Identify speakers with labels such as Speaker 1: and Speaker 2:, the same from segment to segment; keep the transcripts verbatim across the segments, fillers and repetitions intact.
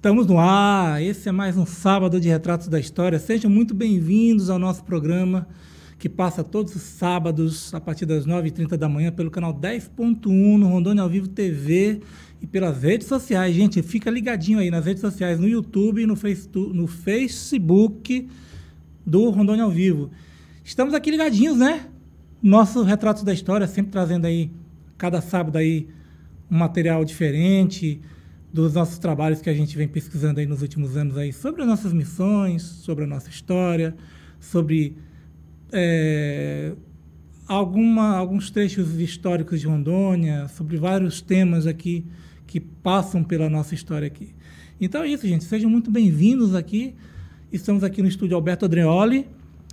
Speaker 1: Estamos no ar, esse é mais um sábado de Retratos da História. Sejam muito bem-vindos ao nosso programa, que passa todos os sábados, a partir das nove e trinta da manhã, pelo canal dez ponto um, no Rondônia ao Vivo T V e pelas redes sociais. Gente, fica ligadinho aí nas redes sociais, no YouTube e no, face, no Facebook do Rondônia ao Vivo. Estamos aqui ligadinhos, né? Nosso Retratos da História, sempre trazendo aí, cada sábado aí, um material diferente dos nossos trabalhos que a gente vem pesquisando aí nos últimos anos aí, sobre as nossas missões, sobre a nossa história, sobre é, alguma, alguns trechos históricos de Rondônia, sobre vários temas aqui que passam pela nossa história aqui. Então é isso, gente. Sejam muito bem-vindos aqui. Estamos aqui no estúdio Alberto Andreoli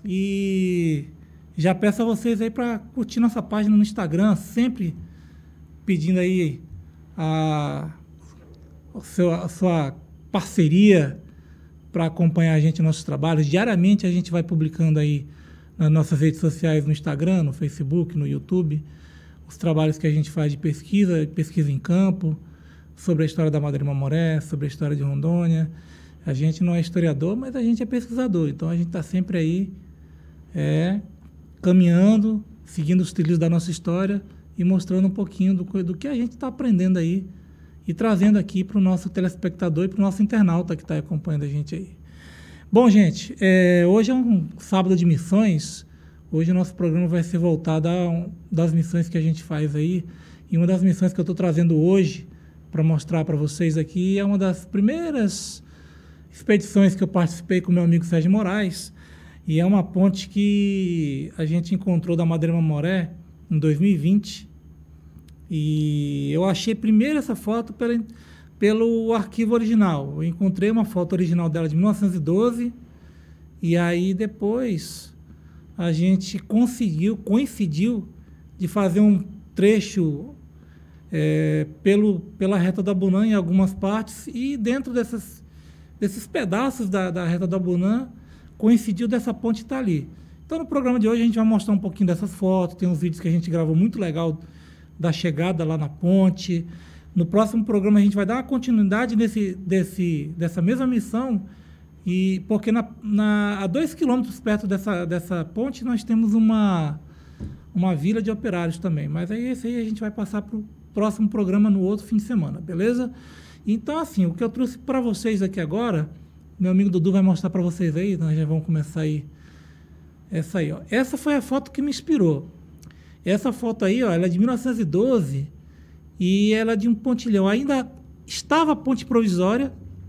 Speaker 1: e já peço a vocês aí para curtir nossa página no Instagram, sempre pedindo aí a, a, seu, a sua parceria para acompanhar a gente nos nossos trabalhos. Diariamente a gente vai publicando aí nas nossas redes sociais, no Instagram, no Facebook, no YouTube, os trabalhos que a gente faz de pesquisa, pesquisa em campo, sobre a história da Madeira Mamoré, sobre a história de Rondônia. A gente não é historiador, mas a gente é pesquisador, então a gente está sempre aí é, caminhando, seguindo os trilhos da nossa história e mostrando um pouquinho do, do que a gente está aprendendo aí e trazendo aqui para o nosso telespectador e para o nosso internauta que está acompanhando a gente aí. Bom, gente, é, hoje é um sábado de missões. Hoje o nosso programa vai ser voltado a um, das missões que a gente faz aí. E uma das missões que eu estou trazendo hoje para mostrar para vocês aqui é uma das primeiras expedições que eu participei com meu amigo Sérgio Moraes. E é uma ponte que a gente encontrou da Madeira Mamoré em dois mil e vinte, e eu achei primeiro essa foto pela, pelo arquivo original. Eu encontrei uma foto original dela de mil novecentos e doze, e aí depois a gente conseguiu, coincidiu de fazer um trecho é, pelo, pela Reta da Abunã em algumas partes, e dentro dessas, desses pedaços da, da Reta da Abunã coincidiu dessa ponte estar ali. Então, no programa de hoje, a gente vai mostrar um pouquinho dessas fotos. Tem uns vídeos que a gente gravou muito legal da chegada lá na ponte. No próximo programa, a gente vai dar uma continuidade nesse, desse, dessa mesma missão, e, porque na, na, a dois quilômetros perto dessa, dessa ponte, nós temos uma, uma vila de operários também. Mas aí, esse aí a gente vai passar para o próximo programa no outro fim de semana, beleza? Então, assim, o que eu trouxe para vocês aqui agora, meu amigo Dudu vai mostrar para vocês aí, nós já vamos começar aí. Essa aí, ó. Essa foi a foto que me inspirou. Essa foto aí, ó, ela é de mil novecentos e doze e ela é de um pontilhão. Ainda estava a ponte provisória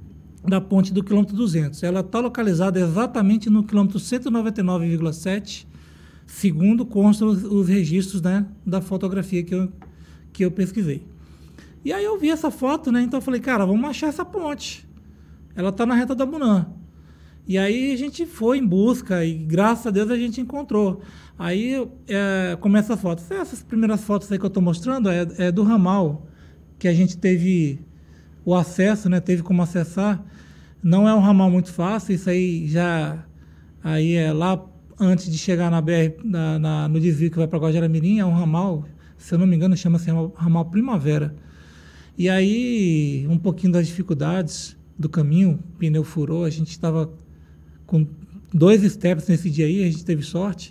Speaker 1: da ponte do quilômetro duzentos. Ela está localizada exatamente no quilômetro cento e noventa e nove vírgula sete, segundo constam os, os registros, né, da fotografia que eu, que eu pesquisei. E aí eu vi essa foto, né, então eu falei, cara, vamos achar essa ponte. Ela está na Reta da Abunã. E aí a gente foi em busca e, graças a Deus, a gente encontrou. Aí é, começa a foto. Essas primeiras fotos aí que eu estou mostrando é, é do ramal, que a gente teve o acesso, né? Teve como acessar. Não é um ramal muito fácil, isso aí já aí é lá antes de chegar na B R, na, na, no desvio que vai para Guajará-Mirim, é um ramal, se eu não me engano, chama-se ramal, ramal Primavera. E aí, um pouquinho das dificuldades do caminho, o pneu furou, a gente estava com dois steps nesse dia aí, a gente teve sorte,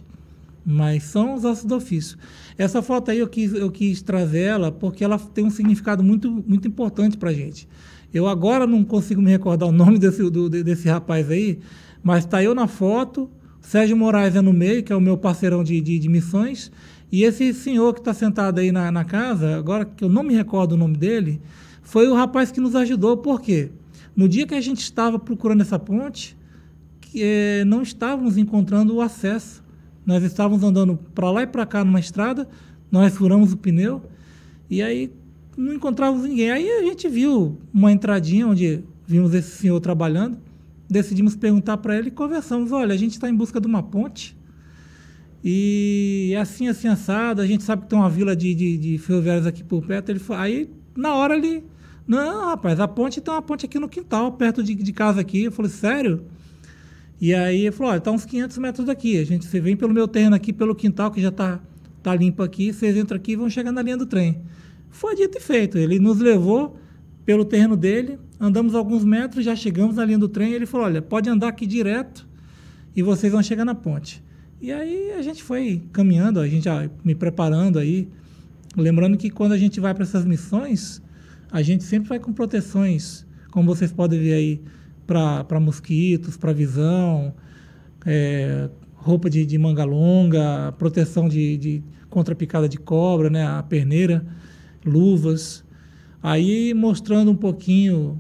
Speaker 1: mas são os ossos do ofício. Essa foto aí eu quis, eu quis trazer ela porque ela tem um significado muito, muito importante para a gente. Eu agora não consigo me recordar o nome desse, do, desse rapaz aí, mas está eu na foto, Sérgio Moraes é no meio, que é o meu parceirão de, de, de missões, e esse senhor que está sentado aí na, na casa, agora que eu não me recordo o nome dele, foi o rapaz que nos ajudou. Por quê? No dia que a gente estava procurando essa ponte, Eh, não estávamos encontrando o acesso. Nós estávamos andando para lá e para cá numa estrada, nós furamos o pneu e aí não encontrávamos ninguém. Aí a gente viu uma entradinha onde vimos esse senhor trabalhando, decidimos perguntar para ele e conversamos. Olha, a gente está em busca de uma ponte e é assim, assim, assado, a gente sabe que tem uma vila de, de, de ferroviários aqui por perto. Ele foi, aí, na hora ele, não, rapaz, a ponte tem uma ponte aqui no quintal, perto de, de casa aqui. Eu falei, sério? E aí ele falou, olha, está uns quinhentos metros daqui, a gente, você vem pelo meu terreno aqui, pelo quintal, que já está tá limpo aqui, vocês entram aqui e vão chegar na linha do trem. Foi dito e feito, ele nos levou pelo terreno dele, andamos alguns metros, já chegamos na linha do trem, e ele falou, olha, pode andar aqui direto e vocês vão chegar na ponte. E aí a gente foi caminhando, a gente já me preparando aí, lembrando que quando a gente vai para essas missões, a gente sempre vai com proteções, como vocês podem ver aí, para mosquitos, para visão, é, roupa de, de manga longa, proteção de, de contra picada de cobra, né, a perneira, luvas. Aí mostrando um pouquinho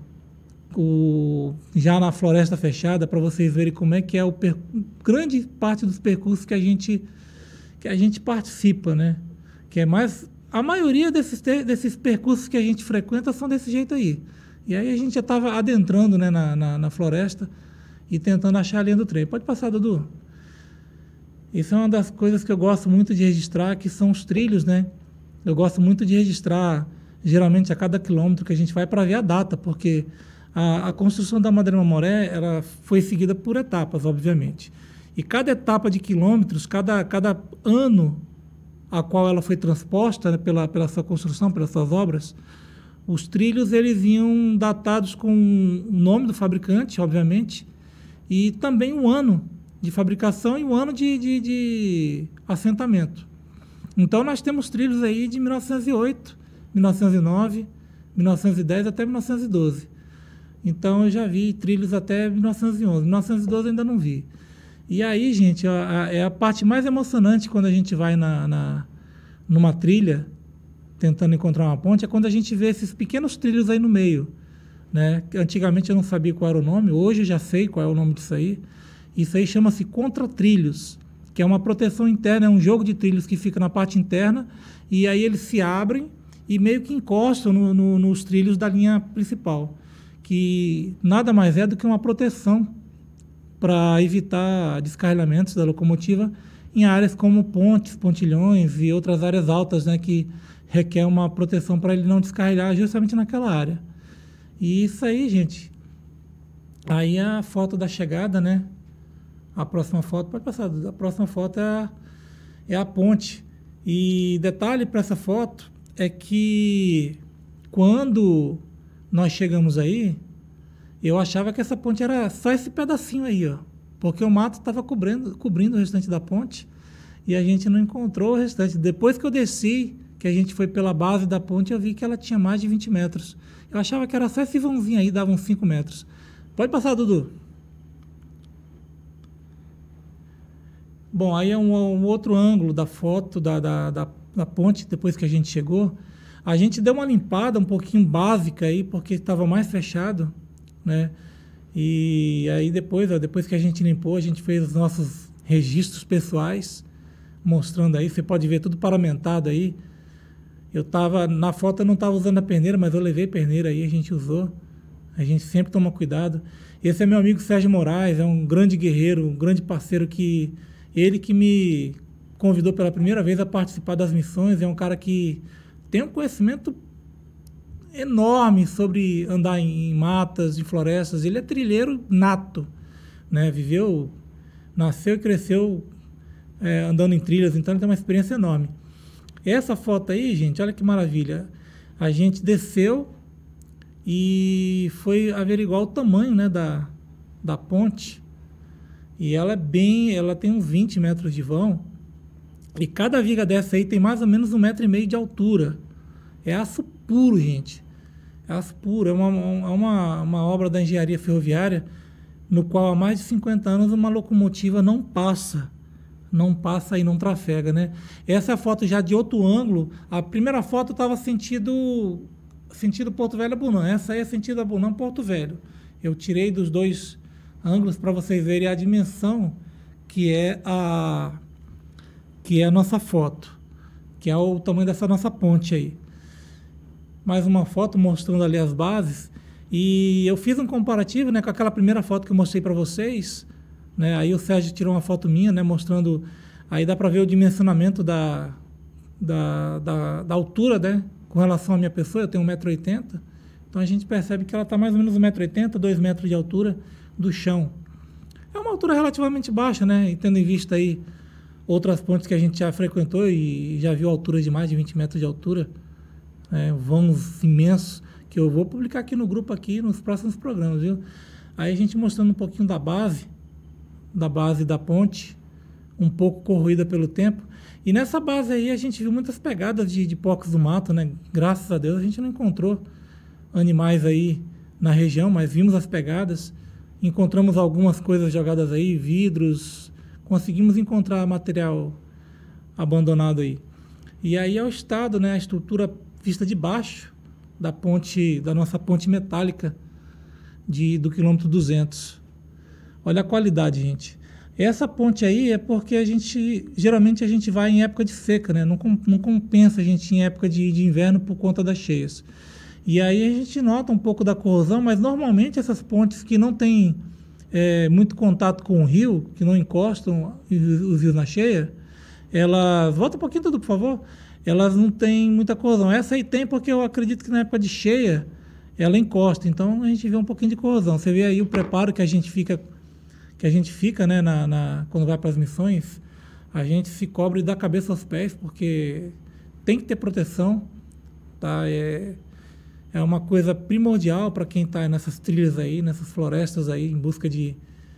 Speaker 1: o, já na floresta fechada, para vocês verem como é que é o per, grande parte dos percursos que a gente, que a gente participa, né? Que é mais, a maioria desses, desses percursos que a gente frequenta são desse jeito aí. E aí a gente já estava adentrando, né, na, na, na floresta e tentando achar a linha do trem. Pode passar, Dudu. Isso é uma das coisas que eu gosto muito de registrar, que são os trilhos, né? Eu gosto muito de registrar, geralmente a cada quilômetro que a gente vai, para ver a data, porque a, a construção da Madre Mamoré, ela foi seguida por etapas, obviamente. E cada etapa de quilômetros, cada, cada ano a qual ela foi transposta, né, pela, pela sua construção, pelas suas obras, os trilhos eles iam datados com o nome do fabricante, obviamente, e também o ano de fabricação e o ano de, de, de assentamento. Então, nós temos trilhos aí de mil novecentos e oito, mil novecentos e nove, mil novecentos e dez até mil novecentos e doze. Então, eu já vi trilhos até mil novecentos e onze. mil novecentos e doze eu ainda não vi. E aí, gente, a, a, é a parte mais emocionante quando a gente vai na, na, numa trilha, tentando encontrar uma ponte, é quando a gente vê esses pequenos trilhos aí no meio, né? Antigamente eu não sabia qual era o nome, hoje eu já sei qual é o nome disso aí. Isso aí chama-se contratrilhos, que é uma proteção interna, é um jogo de trilhos que fica na parte interna, e aí eles se abrem e meio que encostam no, no, nos trilhos da linha principal, que nada mais é do que uma proteção para evitar descarrilhamentos da locomotiva em áreas como pontes, pontilhões e outras áreas altas, né, que requer uma proteção para ele não descarrilhar justamente naquela área. E isso aí, gente, aí a foto da chegada, né? A próxima foto, pode passar, a próxima foto é a, é a ponte. E detalhe para essa foto é que quando nós chegamos aí, eu achava que essa ponte era só esse pedacinho aí, ó, porque o mato estava cobrindo, cobrindo o restante da ponte e a gente não encontrou o restante. Depois que eu desci, que a gente foi pela base da ponte, eu vi que ela tinha mais de vinte metros. Eu achava que era só esse vãozinho aí, dava uns cinco metros. Pode passar, Dudu. Bom, aí é um, um outro ângulo da foto da, da, da, da ponte, depois que a gente chegou. A gente deu uma limpada um pouquinho básica aí, porque estava mais fechado, né? E aí depois, ó, depois que a gente limpou, a gente fez os nossos registros pessoais, mostrando aí, você pode ver tudo paramentado aí. Eu tava, na foto eu não estava usando a perneira, mas eu levei perneira aí, a gente usou. A gente sempre toma cuidado. Esse é meu amigo Sérgio Moraes, é um grande guerreiro, um grande parceiro que... Ele que me convidou pela primeira vez a participar das missões, é um cara que tem um conhecimento enorme sobre andar em, em matas, em florestas. Ele é trilheiro nato, né? Viveu, nasceu e cresceu é, andando em trilhas, então ele tem uma experiência enorme. Essa foto aí, gente, olha que maravilha. A gente desceu e foi averiguar o tamanho, né, da, da ponte. E ela é bem, ela tem uns vinte metros de vão. E cada viga dessa aí tem mais ou menos um metro e meio de altura. É aço puro, gente. É aço puro. É uma, uma, uma obra da engenharia ferroviária no qual há mais de cinquenta anos uma locomotiva não passa. Não passa e não trafega, né? Essa é a foto já de outro ângulo. A primeira foto estava sentido, sentido Porto Velho Abunã. Essa aí é sentido Abunã Porto Velho. Eu tirei dos dois ângulos para vocês verem a dimensão que é a que é a nossa foto, que é o tamanho dessa nossa ponte aí. Mais uma foto mostrando ali as bases, e eu fiz um comparativo, né, com aquela primeira foto que eu mostrei para vocês, né? Aí o Sérgio tirou uma foto minha, né, mostrando, aí dá para ver o dimensionamento da, da, da, da altura, né, com relação à minha pessoa. Eu tenho um metro e oitenta, então a gente percebe que ela está mais ou menos um metro e oitenta, dois metros de altura do chão. É uma altura relativamente baixa, né? E tendo em vista aí outras pontes que a gente já frequentou e já viu alturas de mais de vinte metros de altura, é, vãos imensos, que eu vou publicar aqui no grupo aqui nos próximos programas, viu? Aí a gente mostrando um pouquinho da base, da base da ponte, um pouco corroída pelo tempo. E nessa base aí a gente viu muitas pegadas de, de porcos do mato, né? Graças a Deus a gente não encontrou animais aí na região, mas vimos as pegadas, encontramos algumas coisas jogadas aí, vidros, conseguimos encontrar material abandonado aí. E aí é o estado, né? A estrutura vista de baixo da ponte, da nossa ponte metálica de, do quilômetro duzentos. Olha a qualidade, gente. Essa ponte aí é porque a gente, geralmente a gente vai em época de seca, né? Não, não compensa a gente ir em época de, de inverno por conta das cheias. E aí a gente nota um pouco da corrosão, mas normalmente essas pontes que não têm é, muito contato com o rio, que não encostam os rios na cheia, elas... Volta um pouquinho tudo, por favor. Elas não têm muita corrosão. Essa aí tem porque eu acredito que na época de cheia ela encosta. Então a gente vê um pouquinho de corrosão. Você vê aí o preparo que a gente fica... que a gente fica, né, na, na, quando vai para as missões, a gente se cobre da cabeça aos pés, porque tem que ter proteção, tá? É, é uma coisa primordial para quem está nessas trilhas aí, nessas florestas aí, em busca de,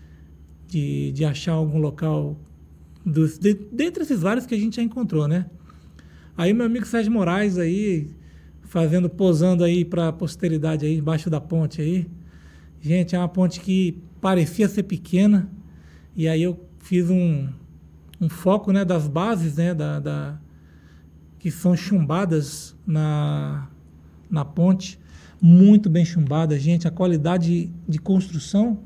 Speaker 1: de, de achar algum local, dos, de, dentre esses vários que a gente já encontrou, né? Aí meu amigo Sérgio Moraes aí, fazendo, posando aí para a posteridade aí, embaixo da ponte aí. Gente, é uma ponte que parecia ser pequena, e aí eu fiz um, um foco, né, das bases, né, da, da, que são chumbadas na, na ponte, muito bem chumbada, gente. A qualidade de construção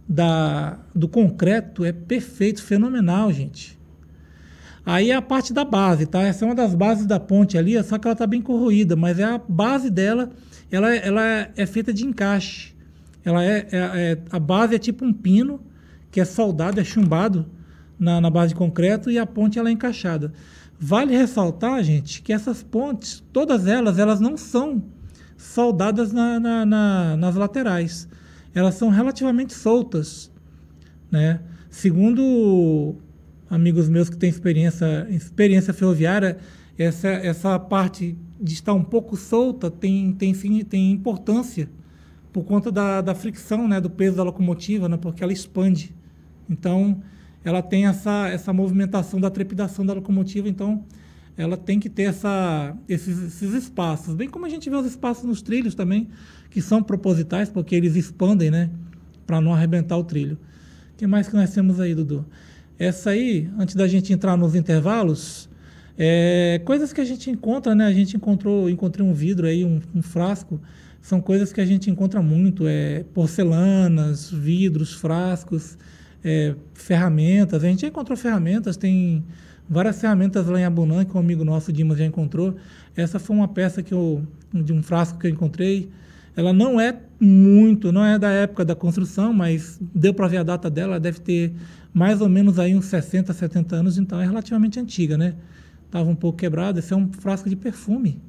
Speaker 1: da, do concreto é perfeito, fenomenal, gente. Aí é a parte da base, tá? Essa é uma das bases da ponte ali, só que ela está bem corroída, mas é a base dela, ela, ela é feita de encaixe. Ela é, é, é, a base é tipo um pino, que é soldado, é chumbado na, na base de concreto, e a ponte ela é encaixada. Vale ressaltar, gente, que essas pontes, todas elas, elas não são soldadas na, na, na, nas laterais. Elas são relativamente soltas, né? Segundo amigos meus que têm experiência, experiência ferroviária, essa, essa parte de estar um pouco solta tem, tem, tem importância, por conta da, da fricção, né, do peso da locomotiva, né, porque ela expande. Então, ela tem essa, essa movimentação da trepidação da locomotiva, então ela tem que ter essa, esses, esses espaços. Bem como a gente vê os espaços nos trilhos também, que são propositais, porque eles expandem, né, para não arrebentar o trilho. O que mais que nós temos aí, Dudu? Essa aí, antes da gente entrar nos intervalos, é, coisas que a gente encontra, né, a gente encontrou, encontrei um vidro aí, um, um frasco. São coisas que a gente encontra muito, é, porcelanas, vidros, frascos, é, ferramentas. A gente já encontrou ferramentas, tem várias ferramentas lá em Abunã, que um amigo nosso, Dimas, já encontrou. Essa foi uma peça que eu, de um frasco que eu encontrei. Ela não é muito, não é da época da construção, mas deu para ver a data dela, ela deve ter mais ou menos aí uns sessenta, setenta anos, então é relativamente antiga, né? Estava um pouco quebrada. Esse é um frasco de perfume.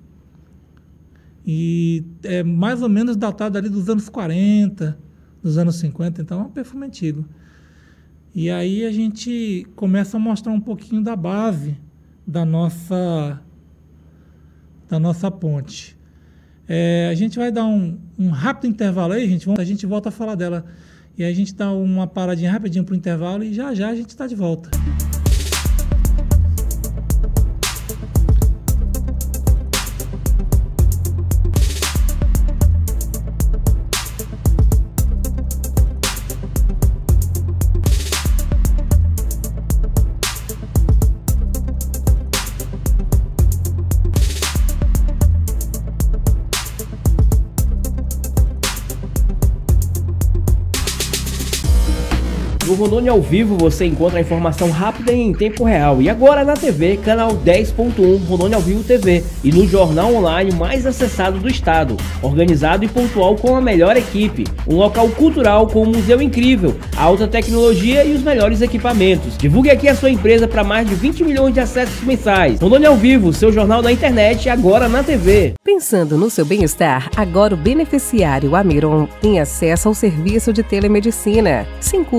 Speaker 1: E é mais ou menos datado ali dos anos quarenta, dos anos cinquenta, então é um perfume antigo. E aí a gente começa a mostrar um pouquinho da base da nossa, da nossa ponte. É, a gente vai dar um, um rápido intervalo aí, gente, a gente volta a falar dela. E aí a gente dá uma paradinha rapidinho para o intervalo e já já a gente está de volta.
Speaker 2: No Rondônia ao Vivo você encontra a informação rápida e em tempo real. E agora na T V, canal dez ponto um, Rondônia ao Vivo T V. E no jornal online mais acessado do estado. Organizado e pontual com a melhor equipe. Um local cultural com um museu incrível, alta tecnologia e os melhores equipamentos. Divulgue aqui a sua empresa para mais de vinte milhões de acessos mensais. Rondônia ao Vivo, seu jornal da internet, agora na T V.
Speaker 3: Pensando no seu bem-estar, agora o beneficiário Amiron tem acesso ao serviço de telemedicina, sem custo adicional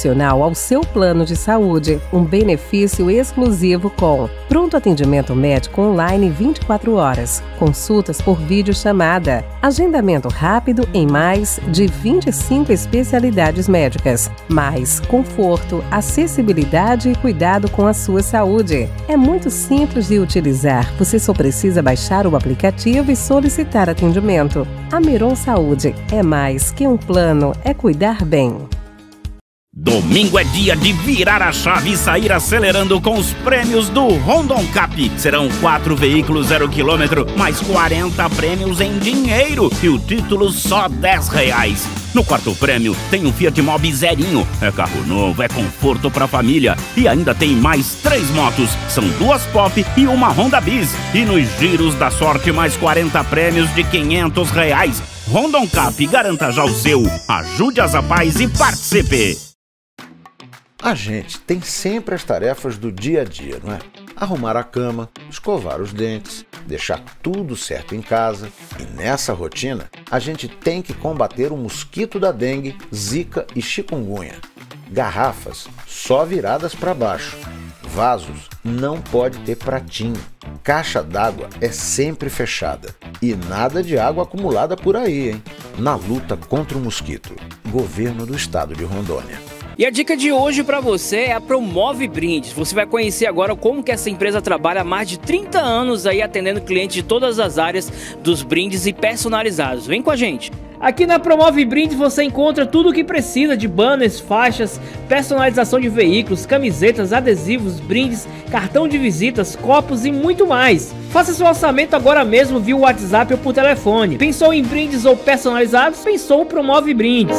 Speaker 3: adicional ao seu plano de saúde, um benefício exclusivo com pronto atendimento médico online vinte e quatro horas, consultas por videochamada, agendamento rápido em mais de vinte e cinco especialidades médicas, mais conforto, acessibilidade e cuidado com a sua saúde. É muito simples de utilizar, você só precisa baixar o aplicativo e solicitar atendimento. A Miron Saúde é mais que um plano, é cuidar bem.
Speaker 4: Domingo é dia de virar a chave e sair acelerando com os prêmios do Rondon Cap. Serão quatro veículos zero quilômetro, mais quarenta prêmios em dinheiro e o título só dez reais. No quarto prêmio tem um Fiat Mobi zerinho. É carro novo, é conforto pra família. E ainda tem mais três motos. São duas Pop e uma Honda Biz. E nos giros da sorte mais quarenta prêmios de quinhentos reais. Rondon Cap, garanta já o seu. Ajude as Zapaz e participe.
Speaker 5: A gente tem sempre as tarefas do dia a dia, não é? Arrumar a cama, escovar os dentes, deixar tudo certo em casa. E nessa rotina, a gente tem que combater o mosquito da dengue, zika e chikungunya. Garrafas só viradas para baixo. Vasos não pode ter pratinho. Caixa d'água é sempre fechada. E nada de água acumulada por aí, hein? Na luta contra o mosquito. Governo do Estado de Rondônia.
Speaker 2: E a dica de hoje para você é a Promove Brindes. Você vai conhecer agora como que essa empresa trabalha há mais de trinta anos aí atendendo clientes de todas as áreas dos brindes e personalizados. Vem com a gente! Aqui na Promove Brindes você encontra tudo o que precisa de banners, faixas, personalização de veículos, camisetas, adesivos, brindes, cartão de visitas, copos e muito mais. Faça seu orçamento agora mesmo via WhatsApp ou por telefone. Pensou em brindes ou personalizados? Pensou Promove Brindes.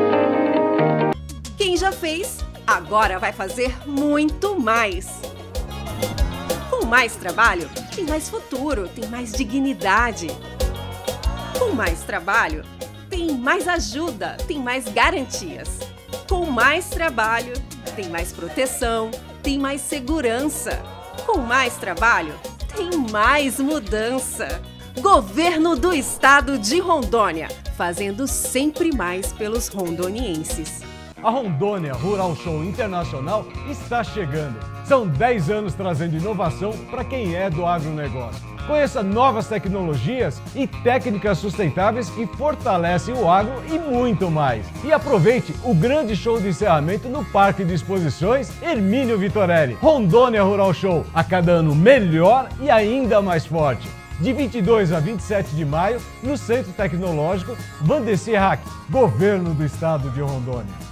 Speaker 6: Quem já fez, agora vai fazer muito mais. Com mais trabalho, tem mais futuro, tem mais dignidade. Com mais trabalho, tem mais ajuda, tem mais garantias. Com mais trabalho, tem mais proteção, tem mais segurança. Com mais trabalho, tem mais mudança. Governo do Estado de Rondônia, fazendo sempre mais pelos rondonienses.
Speaker 7: A Rondônia Rural Show Internacional está chegando. São dez anos trazendo inovação para quem é do agronegócio. Conheça novas tecnologias e técnicas sustentáveis que fortalecem o agro e muito mais. E aproveite o grande show de encerramento no Parque de Exposições Hermínio Vitorelli. Rondônia Rural Show, a cada ano melhor e ainda mais forte. De vinte e dois a vinte e sete de maio, no Centro Tecnológico Vandeci Hack, Governo do Estado de Rondônia.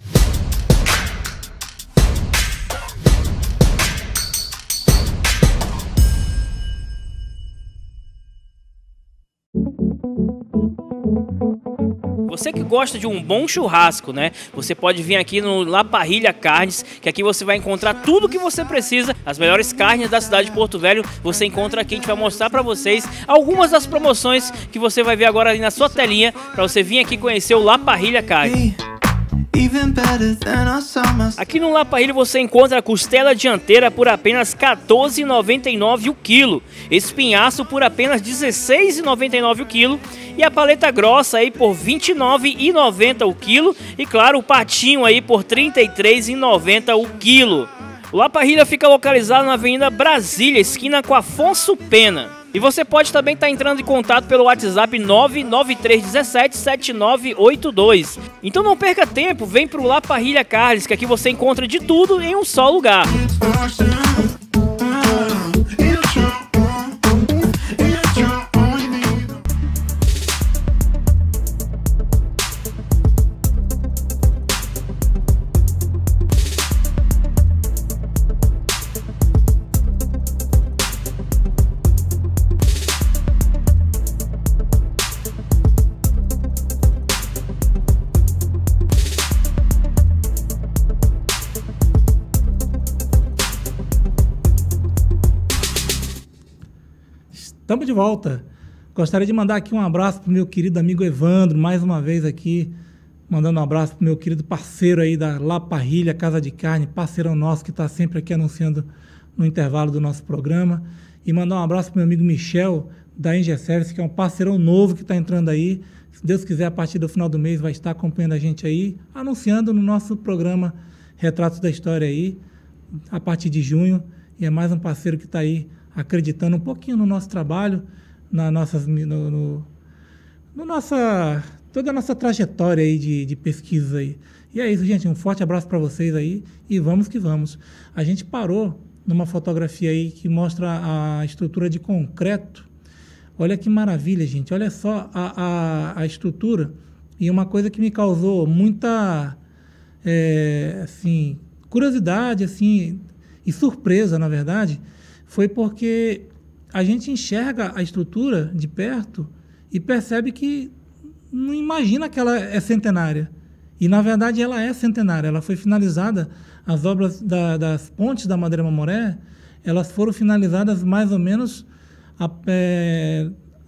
Speaker 2: Você que gosta de um bom churrasco, né? Você pode vir aqui no La Parrilla Carnes, que aqui você vai encontrar tudo que você precisa. As melhores carnes da cidade de Porto Velho você encontra aqui. A gente vai mostrar para vocês algumas das promoções que você vai ver agora ali na sua telinha, para você vir aqui conhecer o La Parrilla Carnes. Aqui no La Parrilla você encontra a costela dianteira por apenas quatorze reais e noventa e nove centavos o quilo, espinhaço por apenas dezesseis reais e noventa e nove centavos o quilo e a paleta grossa aí por vinte e nove reais e noventa centavos o quilo e claro o patinho aí por trinta e três reais e noventa centavos o quilo. O La Parrilla fica localizado na Avenida Brasília, esquina com Afonso Pena. E você pode também estar entrando em contato pelo WhatsApp nove nove três um sete sete nove oito dois. Então não perca tempo, vem para o La Parrilla Carnes, que aqui você encontra de tudo em um só lugar.
Speaker 1: Estamos de volta. Gostaria de mandar aqui um abraço para o meu querido amigo Evandro, mais uma vez aqui, mandando um abraço para o meu querido parceiro aí da La Parrilla, Casa de Carne, parceirão nosso que está sempre aqui anunciando no intervalo do nosso programa. E mandar um abraço para o meu amigo Michel, da Engie Service, que é um parceirão novo que está entrando aí. Se Deus quiser, a partir do final do mês vai estar acompanhando a gente aí, anunciando no nosso programa Retratos da História aí, a partir de junho, e é mais um parceiro que está aí acreditando um pouquinho no nosso trabalho, na nossas, no, no, no nossa, toda a nossa trajetória aí de, de pesquisa aí. E é isso, gente, um forte abraço para vocês aí e vamos que vamos. A gente parou numa fotografia aí que mostra a estrutura de concreto. Olha que maravilha, gente, olha só a, a, a estrutura. E uma coisa que me causou muita é, assim, curiosidade assim, e surpresa, na verdade, foi porque a gente enxerga a estrutura de perto e percebe que não imagina que ela é centenária. E, na verdade, ela é centenária. Ela foi finalizada, as obras da, das pontes da Madeira Mamoré, elas foram finalizadas mais ou menos a, é,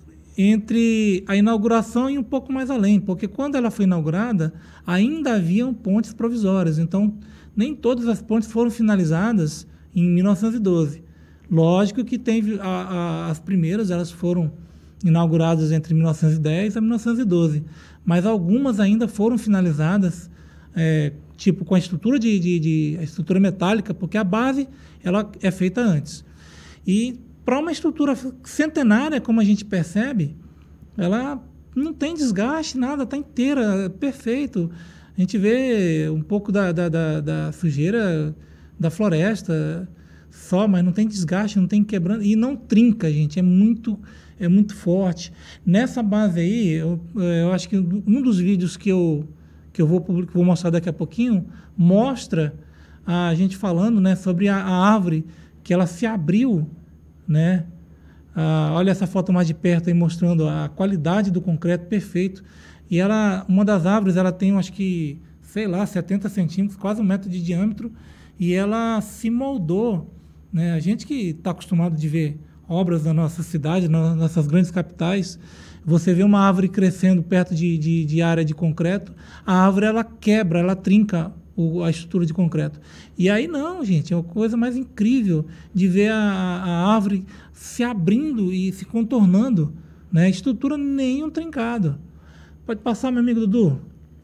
Speaker 1: entre a inauguração e um pouco mais além, porque quando ela foi inaugurada, ainda haviam pontes provisórias. Então, nem todas as pontes foram finalizadas em mil novecentos e doze. Lógico que tem a, a, as primeiras, elas foram inauguradas entre mil novecentos e dez a mil novecentos e doze, mas algumas ainda foram finalizadas, é, tipo com a estrutura de, de, de a estrutura metálica, porque a base ela é feita antes. E para uma estrutura centenária, como a gente percebe, ela não tem desgaste, nada, está inteira, perfeito. A gente vê um pouco da, da, da, da sujeira da floresta só, mas não tem desgaste, não tem quebrando, e não trinca, gente, é muito, é muito forte. Nessa base aí, eu, eu acho que um dos vídeos que eu, que eu vou, publicar, vou mostrar daqui a pouquinho, mostra a gente falando, né, sobre a, a árvore, que ela se abriu, né? Ah, olha essa foto mais de perto aí, mostrando a qualidade do concreto perfeito. E ela, uma das árvores, ela tem, acho que, sei lá, setenta centímetros, quase um metro de diâmetro, e ela se moldou, né? A gente que está acostumado de ver obras na nossa cidade, nas nossas grandes capitais, você vê uma árvore crescendo perto de, de, de área de concreto, a árvore ela quebra, ela trinca o, a estrutura de concreto. E aí não, gente, é uma coisa mais incrível de ver a, a árvore se abrindo e se contornando, né? Estrutura nenhum trincado. Pode passar, meu amigo Dudu.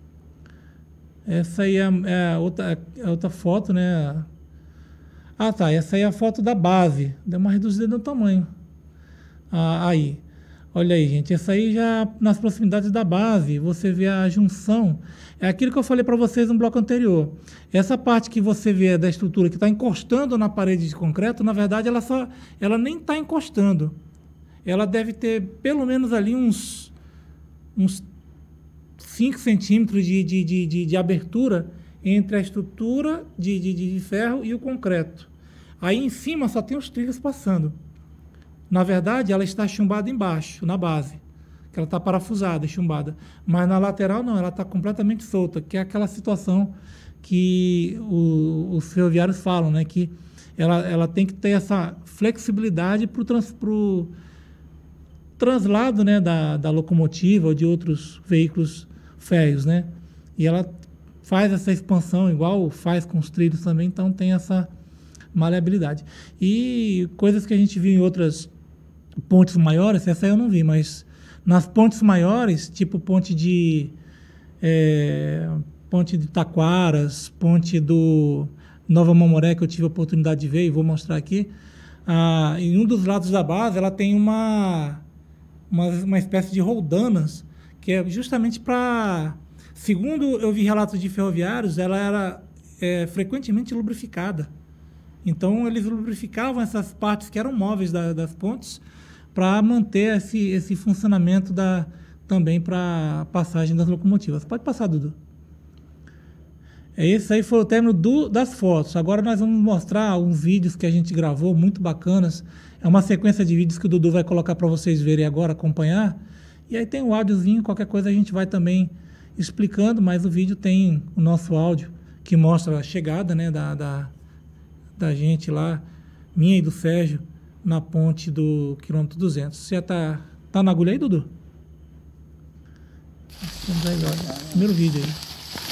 Speaker 1: Essa aí é, é, a, outra, é a outra foto, né? Ah, tá. Essa aí é a foto da base. Deu uma reduzida no tamanho. Ah, aí. Olha aí, gente. Essa aí já nas proximidades da base. Você vê a junção. É aquilo que eu falei para vocês no bloco anterior. Essa parte que você vê da estrutura que está encostando na parede de concreto, na verdade, ela, só, ela nem está encostando. Ela deve ter pelo menos ali uns... uns cinco centímetros de, de, de, de, de abertura entre a estrutura de, de, de ferro e o concreto. Aí em cima só tem os trilhos passando. Na verdade, ela está chumbada embaixo, na base, que ela está parafusada, chumbada. Mas na lateral não, ela está completamente solta, que é aquela situação que o, os ferroviários falam, né? Que ela, ela tem que ter essa flexibilidade para o trans, pro translado, né? da, da locomotiva ou de outros veículos férreos, né? E ela faz essa expansão igual faz com os trilhos também, então tem essa maleabilidade. E coisas que a gente viu em outras pontes maiores, essa eu não vi, mas nas pontes maiores, tipo ponte de é, ponte de Taquaras, ponte do Nova Mamoré, que eu tive a oportunidade de ver e vou mostrar aqui, ah, em um dos lados da base ela tem uma, uma, uma espécie de roldanas, que é justamente para, segundo eu vi relatos de ferroviários, ela era é, frequentemente lubrificada. Então, eles lubrificavam essas partes que eram móveis da, das pontes para manter esse, esse funcionamento da, também para a passagem das locomotivas. Pode passar, Dudu. Esse aí foi o término do, das fotos. Agora nós vamos mostrar alguns vídeos que a gente gravou, muito bacanas. É uma sequência de vídeos que o Dudu vai colocar para vocês verem agora, acompanhar. E aí tem o áudiozinho, qualquer coisa a gente vai também explicando, mas o vídeo tem o nosso áudio, que mostra a chegada, né, da, da, da gente lá, minha e do Sérgio, na ponte do quilômetro duzentos. Você já tá, tá na agulha aí, Dudu? Primeiro vídeo aí.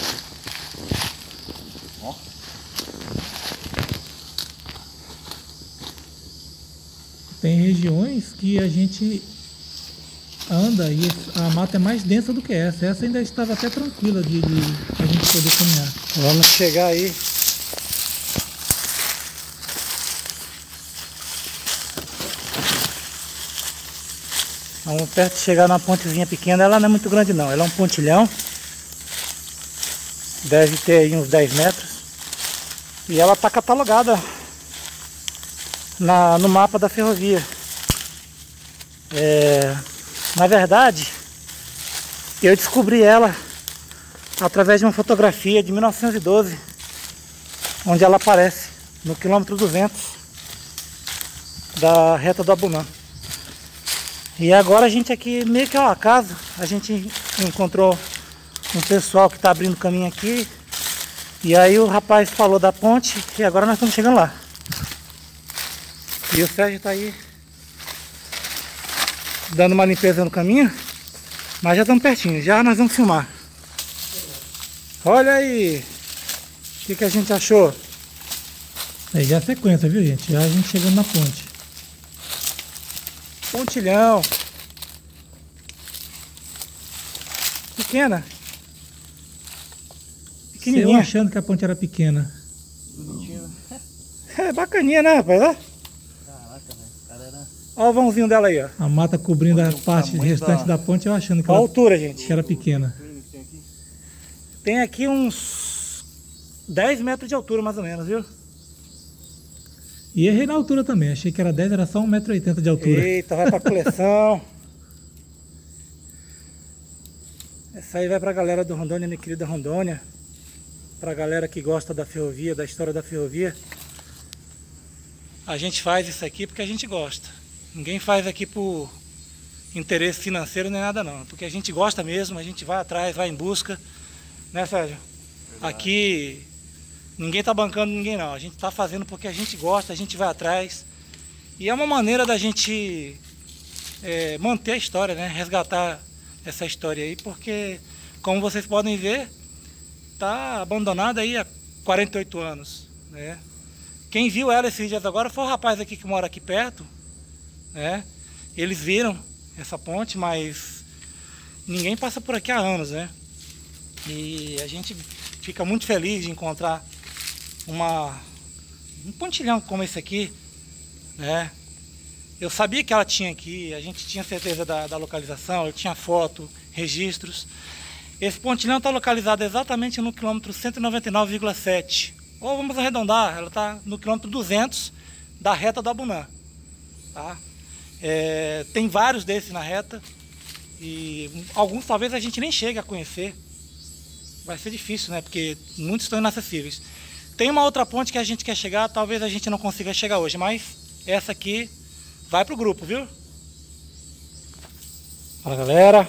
Speaker 1: Tem regiões que a gente anda e a mata é mais densa do que essa. Essa ainda estava até tranquila de, de a gente poder caminhar.
Speaker 8: Vamos chegar aí
Speaker 1: Vamos perto de chegar numa pontezinha pequena. Ela não é muito grande não, ela é um pontilhão. Deve ter aí uns dez metros. E ela está catalogada na, no mapa da ferrovia. É, na verdade, eu descobri ela através de uma fotografia de mil novecentos e doze, onde ela aparece no quilômetro duzentos da reta do Abunã. E agora a gente aqui, meio que ao acaso, a gente encontrou um pessoal que está abrindo caminho aqui. E aí o rapaz falou da ponte e agora nós estamos chegando lá. E o Sérgio está aí dando uma limpeza no caminho. Mas já estamos pertinho, já nós vamos filmar. Olha aí o que, que a gente achou. Aí já é sequência, viu gente? Já a gente chegando na ponte. Pontilhão. Pequena. Pequenininha. Eu achando que a ponte era pequena. É bacaninha, né, rapaz? Caraca, velho. Cara era... Olha o vãozinho dela aí, ó. A mata cobrindo a parte restante da... da ponte, eu achando que, ela... a altura, gente. Que era pequena. Tem aqui uns dez metros de altura, mais ou menos, viu? E errei na altura também. Achei que era dez, era só um metro e oitenta de altura. Eita, vai pra coleção. Essa aí vai pra galera do Rondônia, minha querida Rondônia. Pra galera que gosta da ferrovia, da história da ferrovia. A gente faz isso aqui porque a gente gosta. Ninguém faz aqui por interesse financeiro nem nada não. Porque a gente gosta mesmo, a gente vai atrás, vai em busca. Né, Sérgio? Verdade. Aqui ninguém tá bancando ninguém não. A gente tá fazendo porque a gente gosta, a gente vai atrás. E é uma maneira da gente é, manter a história, né? Resgatar essa história aí, porque como vocês podem ver, tá abandonada aí há quarenta e oito anos, né? Quem viu ela esses dias agora foi o rapaz aqui que mora aqui perto, né? Eles viram essa ponte, mas ninguém passa por aqui há anos, né? E a gente fica muito feliz de encontrar uma, um pontilhão como esse aqui, né? Eu sabia que ela tinha aqui, a gente tinha certeza da, da localização, eu tinha foto, registros. Esse pontilhão está localizado exatamente no quilômetro cento e noventa e nove vírgula sete. Ou vamos arredondar, ela está no quilômetro duzentos da reta do Abunã. Tá? É, tem vários desses na reta e alguns talvez a gente nem chegue a conhecer. Vai ser difícil, né? Porque muitos estão inacessíveis. Tem uma outra ponte que a gente quer chegar, talvez a gente não consiga chegar hoje, mas essa aqui vai pro grupo, viu? Fala, galera.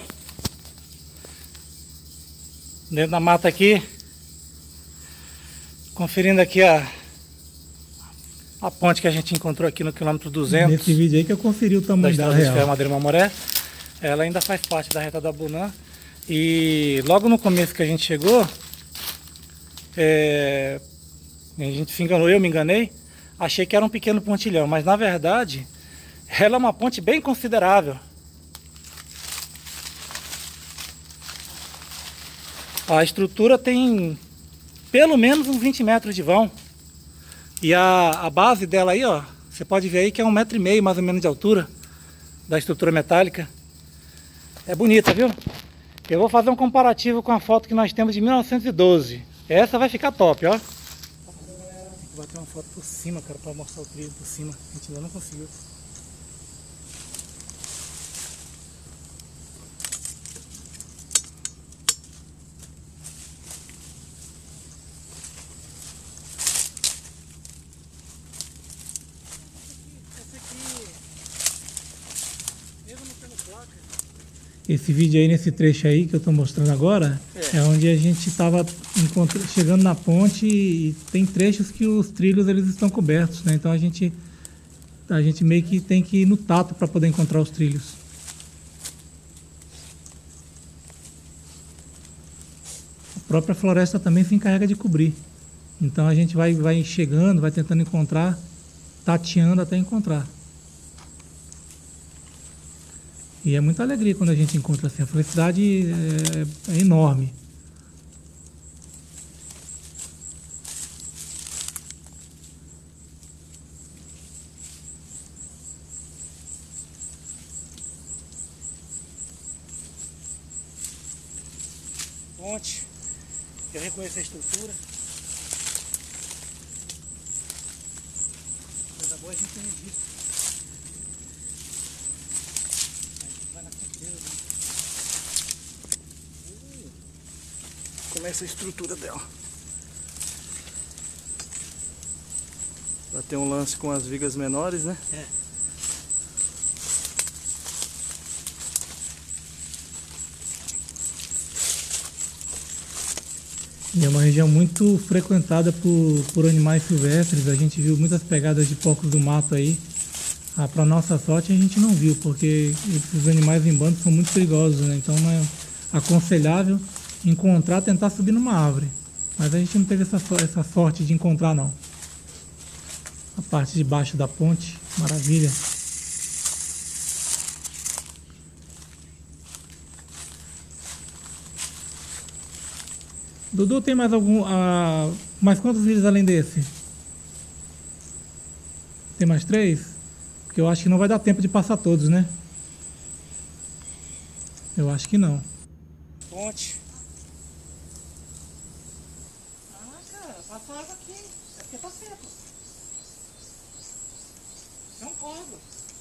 Speaker 1: Dentro da mata aqui. Conferindo aqui a, a ponte que a gente encontrou aqui no quilômetro duzentos. Nesse vídeo aí que eu conferi o tamanho da real. Madeira Mamoré. Ela ainda faz parte da reta do Abunã. E logo no começo que a gente chegou, é, a gente se enganou, eu me enganei. Achei que era um pequeno pontilhão, mas na verdade ela é uma ponte bem considerável. A estrutura tem pelo menos uns vinte metros de vão. E a, a base dela aí, ó, você pode ver aí que é um metro e meio mais ou menos de altura da estrutura metálica. É bonita, viu? Eu vou fazer um comparativo com a foto que nós temos de mil novecentos e doze. Essa vai ficar top, ó. Tem que bater uma foto por cima, cara, para mostrar o trilho por cima. A gente ainda não conseguiu. Esse vídeo aí, nesse trecho aí que eu estou mostrando agora, é. é onde a gente estava chegando na ponte e tem trechos que os trilhos eles estão cobertos, né? Então a gente, a gente meio que tem que ir no tato para poder encontrar os trilhos. A própria floresta também se encarrega de cobrir. Então a gente vai, vai chegando, vai tentando encontrar, tateando até encontrar. E é muita alegria quando a gente encontra assim. A felicidade é, é enorme. ponte. Eu reconheço a estrutura. Coisa boa a gente registra. A gente vai na certeza. Como é essa estrutura dela?
Speaker 8: Ela tem um lance com as vigas menores, né?
Speaker 1: É. E é uma região muito frequentada por, por animais silvestres. A gente viu muitas pegadas de porcos do mato aí. Ah, para nossa sorte a gente não viu, porque esses animais em bando são muito perigosos, né? Então não é aconselhável encontrar, tentar subir numa árvore. Mas a gente não teve essa, essa sorte de encontrar, não. A parte de baixo da ponte, maravilha. Dudu, tem mais algum... Ah, mais quantos vídeos além desse? Tem mais três? Porque eu acho que não vai dar tempo de passar todos, né? Eu acho que não. Ponte. Ah, cara, passa água aqui. É porque tá seco. É um córrego.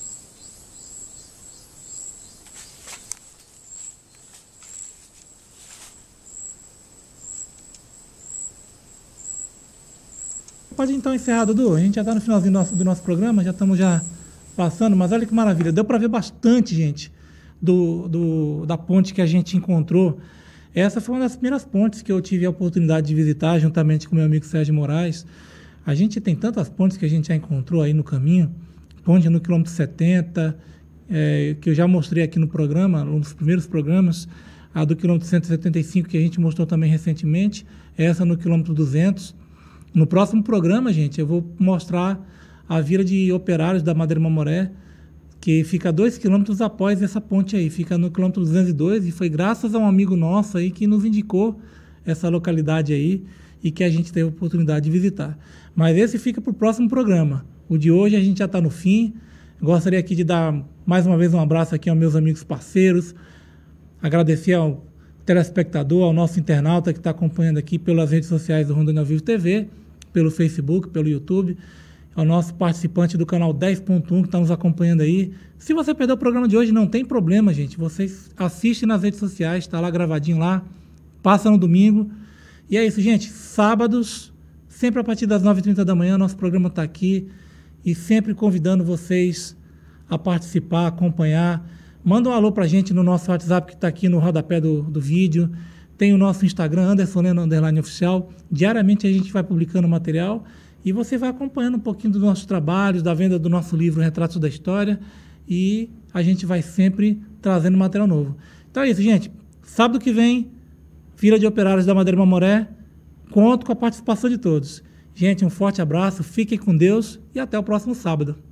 Speaker 1: Pode então encerrar, Dudu. A gente já está no finalzinho do nosso, do nosso programa, já estamos já passando, mas olha que maravilha. Deu para ver bastante, gente, do, do, da ponte que a gente encontrou. Essa foi uma das primeiras pontes que eu tive a oportunidade de visitar, juntamente com meu amigo Sérgio Moraes. A gente tem tantas pontes que a gente já encontrou aí no caminho. Ponte no quilômetro setenta, é, que eu já mostrei aqui no programa, um dos primeiros programas. A do quilômetro cento e setenta e cinco, que a gente mostrou também recentemente. Essa no quilômetro duzentos. No próximo programa, gente, eu vou mostrar a vila de operários da Madeira Mamoré, que fica a dois quilômetros após essa ponte aí, fica no quilômetro duzentos e dois, e foi graças a um amigo nosso aí que nos indicou essa localidade aí e que a gente teve a oportunidade de visitar. Mas esse fica para o próximo programa. O de hoje a gente já está no fim. Gostaria aqui de dar mais uma vez um abraço aqui aos meus amigos parceiros, agradecer ao telespectador, ao nosso internauta que está acompanhando aqui pelas redes sociais do Rondônia ao Vivo T V, pelo Facebook, pelo YouTube, ao nosso participante do canal dez ponto um que está nos acompanhando aí. Se você perdeu o programa de hoje, não tem problema, gente. Vocês assistem nas redes sociais, está lá gravadinho lá, passa no domingo. E é isso, gente. Sábados, sempre a partir das nove e trinta da manhã, nosso programa está aqui e sempre convidando vocês a participar, acompanhar. Manda um alô para a gente no nosso WhatsApp que está aqui no rodapé do, do vídeo. Tem o nosso Instagram, Anderson Leno Underline Oficial. Diariamente a gente vai publicando material e você vai acompanhando um pouquinho dos nossos trabalhos, da venda do nosso livro Retratos da História, e a gente vai sempre trazendo material novo. Então é isso, gente. Sábado que vem, Vila de Operários da Madeira Mamoré. Conto com a participação de todos. Gente, um forte abraço, fiquem com Deus e até o próximo sábado.